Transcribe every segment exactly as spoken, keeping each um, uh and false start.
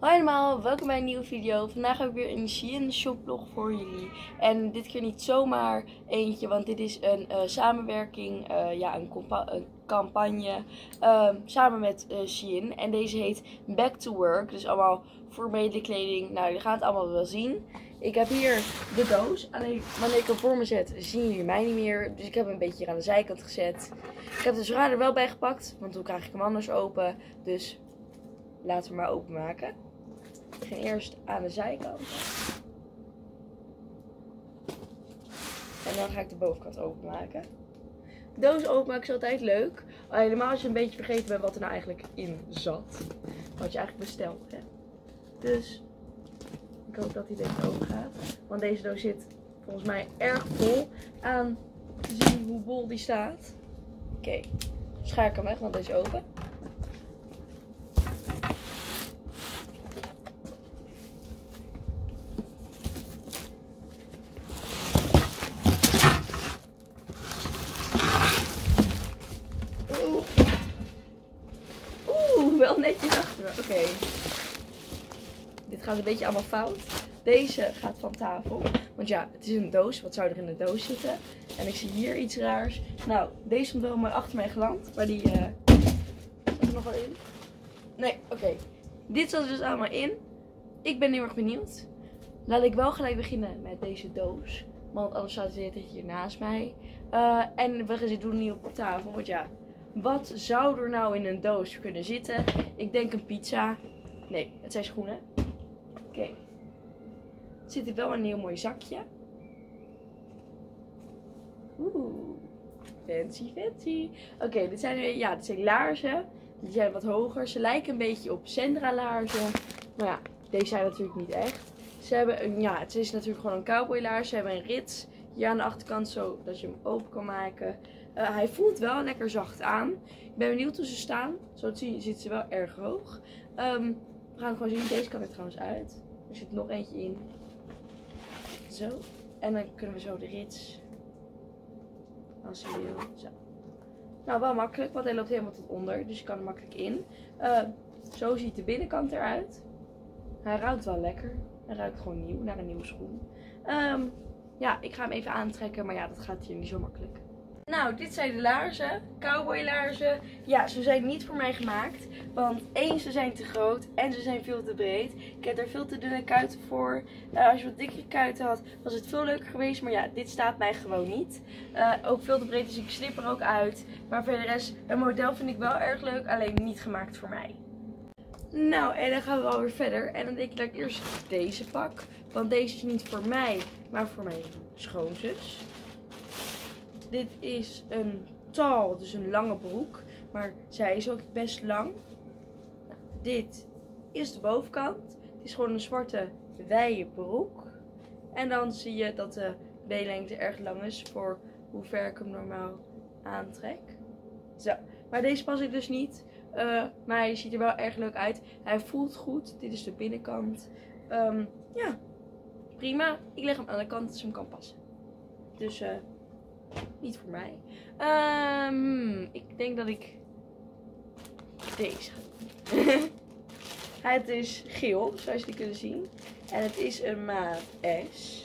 Hoi allemaal, welkom bij een nieuwe video. Vandaag heb ik weer een Shein shoplog voor jullie. En dit keer niet zomaar eentje, want dit is een uh, samenwerking, uh, ja, een, een campagne uh, samen met uh, Shein. En deze heet Back to Work, dus allemaal formele kleding. Nou, jullie gaan het allemaal wel zien. Ik heb hier de doos, alleen wanneer ik hem voor me zet, zien jullie mij niet meer. Dus ik heb hem een beetje hier aan de zijkant gezet. Ik heb de zwaar er wel bij gepakt, want hoe krijg ik hem anders open? Dus laten we maar openmaken. Ik begin eerst aan de zijkant. En dan ga ik de bovenkant openmaken. De doos openmaken is altijd leuk. Al helemaal als je een beetje vergeten bent wat er nou eigenlijk in zat. Wat je eigenlijk besteld hebt. Dus ik hoop dat hij deze open gaat. Want deze doos zit volgens mij erg vol. Aan te zien hoe bol die staat. Oké, okay. Schaar ik hem weg, want deze is open. Wel netjes achter. Oké. Okay. Dit gaat een beetje allemaal fout. Deze gaat van tafel. Want ja, het is een doos. Wat zou er in de doos zitten? En ik zie hier iets raars. Nou, deze komt wel maar achter mij geland. Maar die... Uh... Zat er nog wel in? Nee, oké. Okay. Dit zat er dus allemaal in. Ik ben heel erg benieuwd. Laat ik wel gelijk beginnen met deze doos. Want anders staat het hier naast mij. Uh, en we doen niet op tafel. Want ja... Wat zou er nou in een doos kunnen zitten? Ik denk een pizza. Nee, het zijn schoenen. Oké. Okay. Er zit er wel een heel mooi zakje. Oeh. Fancy, fancy. Oké, okay, dit zijn, ja, dit zijn laarzen. Die zijn wat hoger. Ze lijken een beetje op Sandra laarzen. Maar ja, deze zijn natuurlijk niet echt. Ze hebben een, ja, het is natuurlijk gewoon een cowboy laars. Ze hebben een rits hier aan de achterkant, zodat je hem open kan maken. Uh, hij voelt wel lekker zacht aan. Ik ben benieuwd hoe ze staan. Zo te zien zitten ze wel erg hoog. Um, we gaan gewoon zien. Deze kan er trouwens uit. Er zit nog eentje in. Zo. En dan kunnen we zo de rits. Als je wil. Zo. Nou, wel makkelijk, want hij loopt helemaal tot onder. Dus je kan er makkelijk in. Uh, zo ziet de binnenkant eruit. Hij ruikt wel lekker. Hij ruikt gewoon nieuw, naar een nieuwe schoen. Um, ja, ik ga hem even aantrekken. Maar ja, dat gaat hier niet zo makkelijk. Nou, dit zijn de laarzen, cowboy laarzen. Ja, ze zijn niet voor mij gemaakt. Want één, ze zijn te groot en ze zijn veel te breed. Ik heb er veel te dunne kuiten voor. Uh, als je wat dikkere kuiten had, was het veel leuker geweest. Maar ja, dit staat mij gewoon niet. Uh, ook veel te breed, dus ik slip er ook uit. Maar voor de rest, een model vind ik wel erg leuk. Alleen niet gemaakt voor mij. Nou, en dan gaan we alweer verder. En dan denk ik dat ik eerst deze pak. Want deze is niet voor mij, maar voor mijn schoonzus. Dit is een tall, dus een lange broek. Maar zij is ook best lang. Nou, dit is de bovenkant. Het is gewoon een zwarte wijde broek. En dan zie je dat de beenlengte erg lang is voor hoe ver ik hem normaal aantrek. Zo. Maar deze pas ik dus niet. Uh, maar hij ziet er wel erg leuk uit. Hij voelt goed. Dit is de binnenkant. Um, ja, prima. Ik leg hem aan de kant, dus hem kan passen. Dus... Uh, Niet voor mij. Um, ik denk dat ik deze ga doen. Het is geel, zoals jullie kunnen zien. En het is een maat S.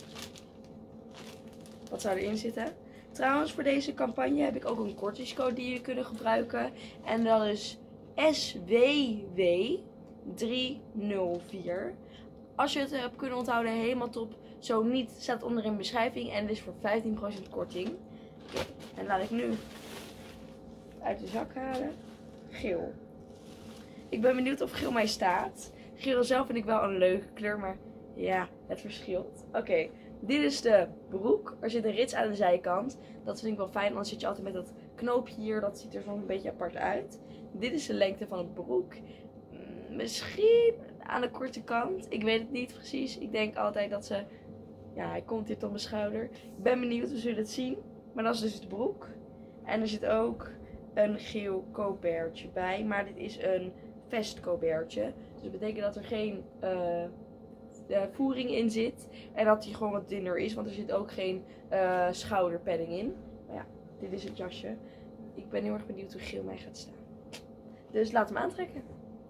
Wat zou erin zitten? Trouwens, voor deze campagne heb ik ook een kortingscode die jullie kunnen gebruiken. En dat is S W W drie nul vier. Als je het hebt kunnen onthouden, helemaal top. Zo niet, staat onder in de beschrijving. En het is voor vijftien procent korting. Okay. En laat ik nu uit de zak halen. Geel. Ik ben benieuwd of geel mij staat. Geel zelf vind ik wel een leuke kleur. Maar ja, het verschilt. Oké, okay. Dit is de broek. Er zit een rits aan de zijkant. Dat vind ik wel fijn. Anders zit je altijd met dat knoopje hier. Dat ziet er zo'n een beetje apart uit. Dit is de lengte van het broek. Misschien aan de korte kant. Ik weet het niet precies. Ik denk altijd dat ze... Ja, hij komt hier tot mijn schouder. Ik ben benieuwd, we zullen het zien. Maar dat is dus de broek. En er zit ook een geel colbertje bij. Maar dit is een vestcolbertje. Dus dat betekent dat er geen uh, voering in zit. En dat hij gewoon wat dunner is. Want er zit ook geen uh, schouderpadding in. Maar ja, dit is het jasje. Ik ben heel erg benieuwd hoe geel mij gaat staan. Dus laat hem aantrekken.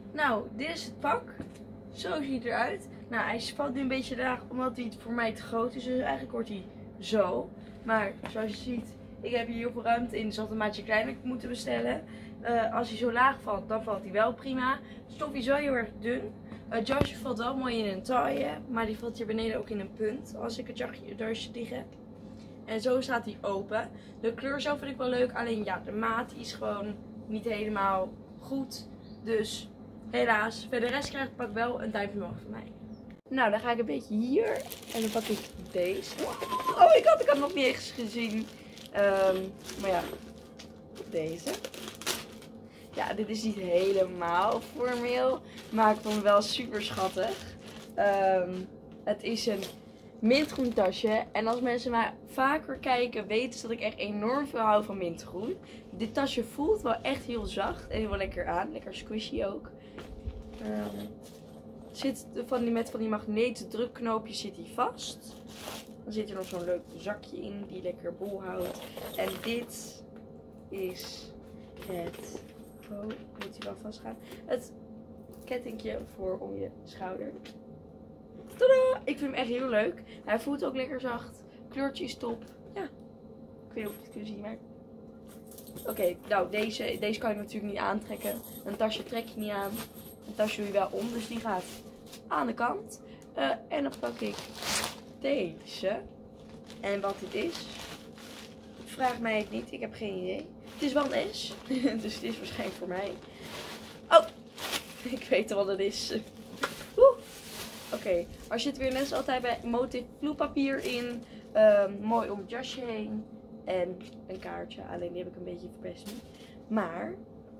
Nou, dit is het pak. Zo ziet hij eruit. Nou, hij valt nu een beetje laag omdat hij voor mij te groot is. Dus eigenlijk wordt hij zo. Maar zoals je ziet, ik heb hier heel veel ruimte in. Dus had een maatje kleiner moeten bestellen. Uh, als hij zo laag valt, dan valt hij wel prima. Het stofje is wel heel erg dun. Het jasje valt wel mooi in een taille. Maar die valt hier beneden ook in een punt. Als ik het jasje dicht heb. En zo staat hij open. De kleur zelf vind ik wel leuk. Alleen ja, de maat is gewoon niet helemaal goed. Dus helaas. Verder de rest krijgt het pak wel een duimpje omhoog van mij. Nou, dan ga ik een beetje hier. En dan pak ik deze. Oh, ik had ik had nog niet eens gezien. Um, maar ja, deze. Ja, dit is niet helemaal formeel. Maar ik vond het wel super schattig. Um, het is een mintgroen tasje. En als mensen mij vaker kijken, weten ze dat ik echt enorm veel hou van mintgroen. Dit tasje voelt wel echt heel zacht en heel lekker aan. Lekker squishy ook. Um, zit van die, met van die magneten drukknoopjes zit hij vast. Dan zit er nog zo'n leuk zakje in die lekker bol houdt. En dit is het... Oh, moet hij wel vast gaan. Het kettingje voor om je schouder. Tadaa! Ik vind hem echt heel leuk. Hij voelt ook lekker zacht. Kleurtje is top. Ja. Ik weet niet of je het kunt zien, maar... Oké, okay, nou deze, deze kan je natuurlijk niet aantrekken. Een tasje trek je niet aan. Een tasje doe je wel om, dus die gaat aan de kant. Uh, en dan pak ik deze. En wat dit is, vraag mij het niet. Ik heb geen idee. Het is wel een S. Dus het is waarschijnlijk voor mij. Oh, ik weet al wat het is. Oeh. Oké, okay. Er zit weer net als altijd bij motif vloeipapier in. Um, mooi om het jasje heen. En een kaartje. Alleen die heb ik een beetje verpest nu. Maar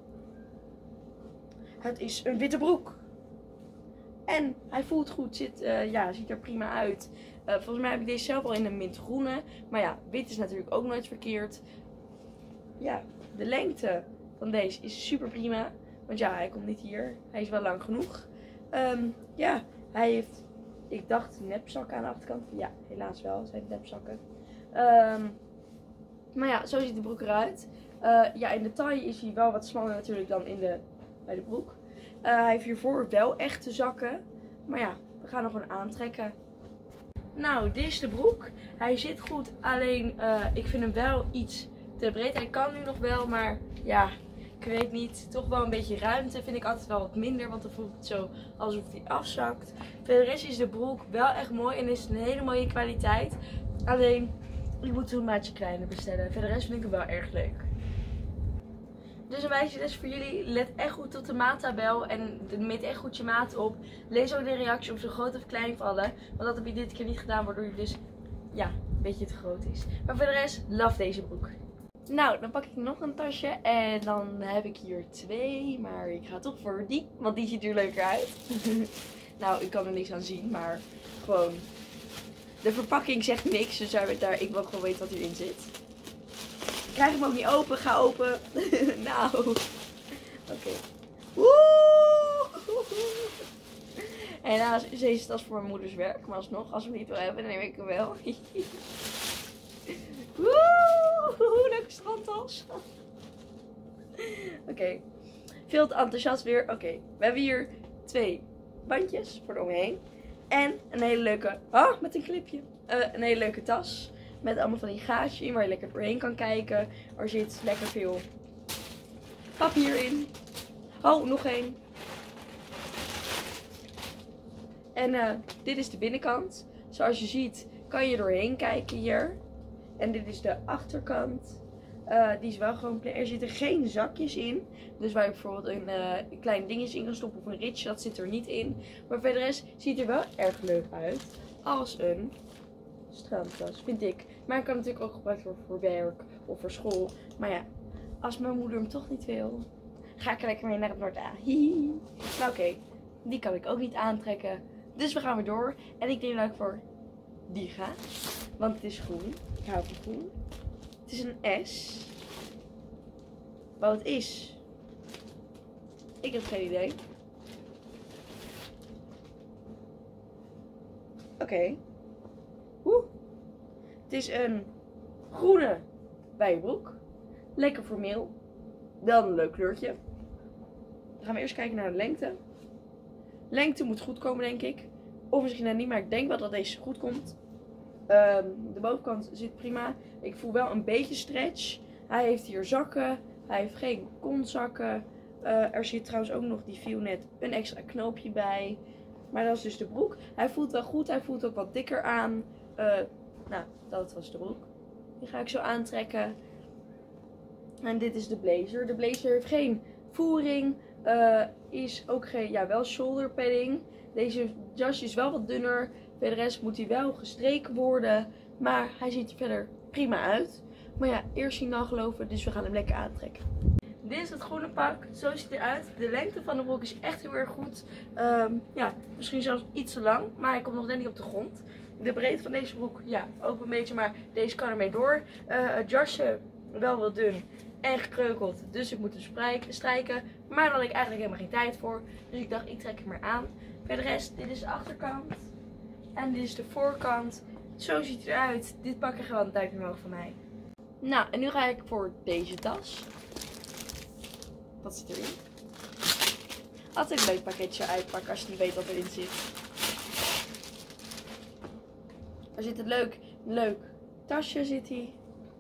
het is een witte broek. En hij voelt goed. Zit, uh, ja, ziet er prima uit. Uh, volgens mij heb ik deze zelf al in een mintgroene. Maar ja, wit is natuurlijk ook nooit verkeerd. Ja, de lengte van deze is super prima. Want ja, hij komt niet hier. Hij is wel lang genoeg. Um, ja, hij heeft, ik dacht, nepzakken aan de achterkant. Ja, helaas wel. Het zijn nepzakken. Um, maar ja, zo ziet de broek eruit. Uh, ja, in de taille is hij wel wat smaller natuurlijk dan in de, bij de broek. Uh, hij heeft hiervoor wel echte zakken. Maar ja, we gaan hem gewoon aantrekken. Nou, dit is de broek. Hij zit goed. Alleen, uh, ik vind hem wel iets te breed. Hij kan nu nog wel, maar ja, ik weet niet. Toch wel een beetje ruimte vind ik altijd wel wat minder. Want dan voelt het zo alsof hij afzakt. Verder is de broek wel echt mooi en is een hele mooie kwaliteit. Alleen, ik moet een maatje kleiner bestellen. Verder vind ik hem wel erg leuk. Dus een wijsjes voor jullie. Let echt goed op de maattabel en meet echt goed je maat op. Lees ook de reactie of ze groot of klein vallen. Want dat heb ik dit keer niet gedaan, waardoor je dus ja, een beetje te groot is. Maar voor de rest, love deze broek. Nou, dan pak ik nog een tasje en dan heb ik hier twee. Maar ik ga toch voor die, want die ziet er leuker uit. Nou, ik kan er niks aan zien, maar gewoon... De verpakking zegt niks, dus daar, ik wil gewoon weten wat hierin zit. Ik krijg hem ook niet open, ga open. Nou, oké. Okay. Helaas is deze tas voor mijn moeders werk, maar alsnog, als we hem niet wil hebben, dan neem ik hem wel. Woe, leuke strandtas. Oké, okay. Veel te enthousiast weer. Oké, okay. We hebben hier twee bandjes voor eromheen. En een hele leuke, oh, met een clipje. Uh, een hele leuke tas. Met allemaal van die gaatjes in waar je lekker doorheen kan kijken. Er zit lekker veel papier in. Oh, nog één. En uh, dit is de binnenkant. Zoals je ziet kan je doorheen kijken hier. En dit is de achterkant. Uh, die is wel gewoon klein. Er zitten geen zakjes in. Dus waar je bijvoorbeeld een, uh, een klein dingetje in kan stoppen of een ritje. Dat zit er niet in. Maar verder is, ziet er wel erg leuk uit. Als een strandtas, vind ik. Maar ik kan natuurlijk ook gebruikt worden voor werk of voor school. Maar ja, als mijn moeder hem toch niet wil, ga ik er lekker mee naar het Noord-A. Maar oké, okay, die kan ik ook niet aantrekken. Dus we gaan weer door. En ik denk dat ik voor die ga. Want het is groen. Ik hou van groen. Het is een S. Wat het is, ik heb geen idee. Oké. Okay. Oeh. Het is een groene bijbroek. Lekker formeel. Wel een leuk kleurtje. Dan gaan we eerst kijken naar de lengte. Lengte moet goed komen, denk ik. Of misschien net niet, maar ik denk wel dat deze goed komt. Um, de bovenkant zit prima. Ik voel wel een beetje stretch. Hij heeft hier zakken. Hij heeft geen kontzakken. Uh, er zit trouwens ook nog, die viel net, een extra knoopje bij. Maar dat is dus de broek. Hij voelt wel goed. Hij voelt ook wat dikker aan. Uh, nou, dat was de broek. Die ga ik zo aantrekken. En dit is de blazer. De blazer heeft geen voering. Uh, is ook geen, ja, wel shoulder padding. Deze jasje is wel wat dunner. Verder rest moet hij wel gestreken worden. Maar hij ziet er verder prima uit. Maar ja, eerst zien dan geloven. Dus we gaan hem lekker aantrekken. Dit is het groene pak. Zo ziet het eruit. De lengte van de broek is echt heel erg goed. Um, ja, misschien zelfs iets te lang. Maar hij komt nog net niet op de grond. De breedte van deze broek, ja, ook een beetje. Maar deze kan ermee door. Uh, het jasje wel wat dun en gekreukeld. Dus ik moet hem strijken. Maar daar had ik eigenlijk helemaal geen tijd voor. Dus ik dacht, ik trek hem maar aan. Verder rest, dit is de achterkant. En dit is de voorkant. Zo ziet het eruit. Dit pak je wel een duimpje omhoog van mij. Nou, en nu ga ik voor deze tas. Wat zit erin? Altijd een leuk pakketje uitpakken als je niet weet wat erin zit. Er zit een leuk, leuk tasje zit hier.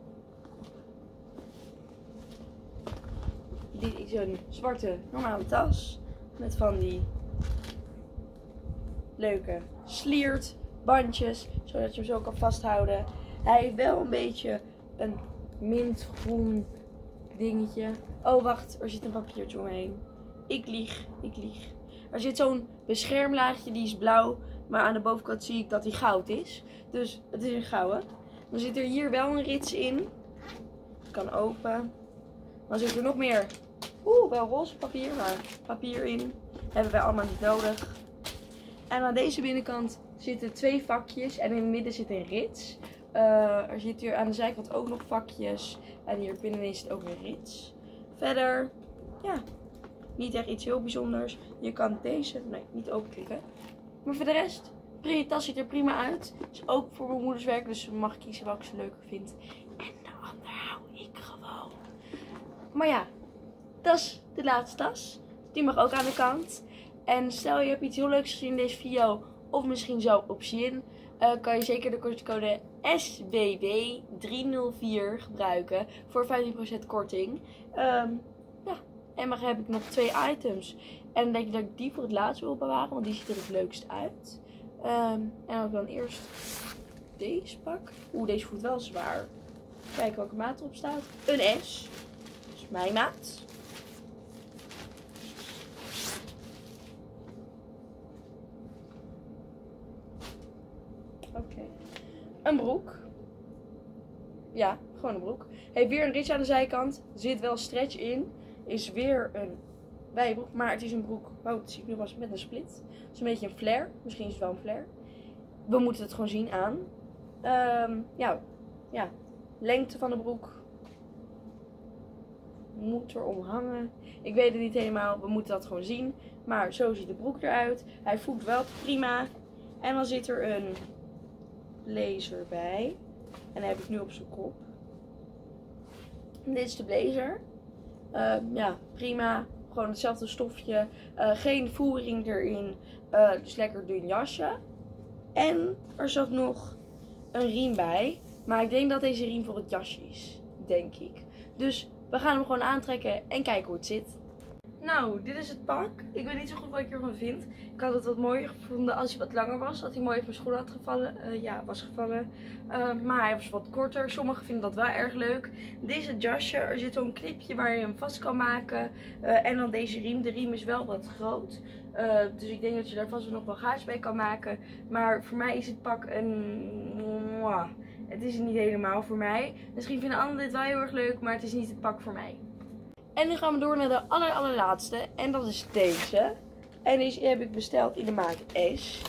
Dit is een zwarte normale tas. Met van die leuke sliert bandjes. Zodat je hem zo kan vasthouden. Hij heeft wel een beetje een mintgroen dingetje. Oh wacht, er zit een papiertje omheen. Ik lieg, ik lieg. Er zit zo'n beschermlaagje, die is blauw. Maar aan de bovenkant zie ik dat die goud is. Dus het is een gouden. Dan zit er hier wel een rits in. Het kan open. Dan zit er nog meer. Oeh, wel roze papier, maar papier in. Hebben wij allemaal niet nodig. En aan deze binnenkant zitten twee vakjes. En in het midden zit een rits. Uh, er zit hier aan de zijkant ook nog vakjes. En hier binnenin zit ook een rits. Verder, ja, niet echt iets heel bijzonders. Je kan deze, nee, niet openklikken. Maar voor de rest, de tas ziet er prima uit. Is ook voor mijn moeders werk, dus mag ik kiezen welke ze leuker vindt. En de andere hou ik gewoon. Maar ja, dat is de laatste tas. Die mag ook aan de kant. En stel je hebt iets heel leuks gezien in deze video, of misschien zo op Shein, uh, kan je zeker de kortingscode S B B drie nul vier gebruiken voor vijftien procent korting. Um, ja, en maar heb ik nog twee items. En dan denk ik dat ik die voor het laatst wil bewaren, want die ziet er het leukst uit. Um, en dan dan eerst deze pak. Oeh, deze voelt wel zwaar. Kijken welke maat erop staat. Een S. Dat is mijn maat. Oké. Okay. Een broek. Ja, gewoon een broek. Heeft weer een rits aan de zijkant. Zit wel stretch in. Is weer een bijbroek. Maar het is een broek. Oh, dat zie ik nu was met een split. Het is een beetje een flare. Misschien is het wel een flare. We moeten het gewoon zien aan. Um, ja, ja. Lengte van de broek. Moet er om hangen. Ik weet het niet helemaal. We moeten dat gewoon zien. Maar zo ziet de broek eruit. Hij voelt wel prima. En dan zit er een blazer bij. En dat heb ik nu op zijn kop. En dit is de blazer. Uh, ja, prima. Gewoon hetzelfde stofje. Uh, geen voering erin. Uh, dus lekker dun jasje. En er zat nog een riem bij. Maar ik denk dat deze riem voor het jasje is. Denk ik. Dus we gaan hem gewoon aantrekken en kijken hoe het zit. Nou, dit is het pak. Ik weet niet zo goed wat ik ervan vind. Ik had het wat mooier gevonden als hij wat langer was. Dat hij mooi op mijn schoenen had gevallen. Uh, ja, was gevallen. Uh, maar hij was wat korter. Sommigen vinden dat wel erg leuk. Deze jasje, er zit zo'n knipje waar je hem vast kan maken. Uh, en dan deze riem. De riem is wel wat groot. Uh, dus ik denk dat je daar vast nog wel gaatjes bij kan maken. Maar voor mij is het pak een... Het is het niet helemaal voor mij. Misschien vinden anderen dit wel heel erg leuk. Maar het is niet het pak voor mij. En nu gaan we door naar de aller, allerlaatste. En dat is deze. En deze heb ik besteld in de maat S.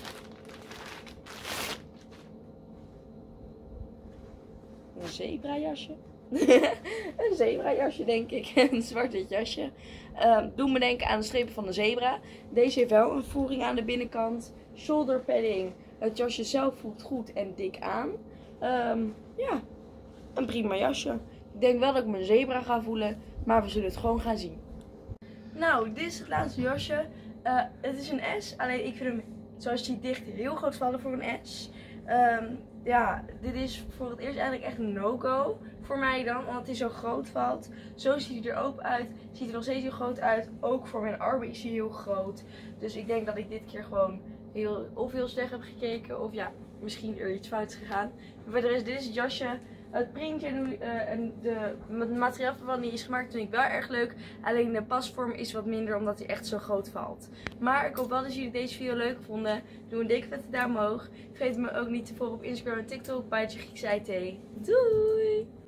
Een zebra jasje. Een zebra jasje denk ik. Een zwart wit jasje. Um, doe me denken aan de strepen van de zebra. Deze heeft wel een voering aan de binnenkant. Shoulder padding. Het jasje zelf voelt goed en dik aan. Um, ja, een prima jasje. Ik denk wel dat ik me een zebra ga voelen. Maar we zullen het gewoon gaan zien. Nou, dit is het laatste jasje. Uh, het is een S, alleen ik vind hem, zoals je ziet, dicht heel groot vallen voor een S. Um, ja, dit is voor het eerst eigenlijk echt een no-go voor mij dan, omdat hij zo groot valt. Zo ziet hij er ook uit. Ziet er nog steeds heel groot uit. Ook voor mijn armen is hij heel groot. Dus ik denk dat ik dit keer gewoon heel, of heel slecht heb gekeken, of ja, misschien er iets fout is gegaan. Maar voor de rest, dit is het jasje. Het printje uh, en de, het materiaal van die is gemaakt vind ik wel erg leuk. Alleen de pasvorm is wat minder omdat hij echt zo groot valt. Maar ik hoop wel dat jullie deze video leuk vonden. Doe een dikke vette duim omhoog. Vergeet me ook niet te volgen op Instagram en TikTok bij Griekse I T. Doei!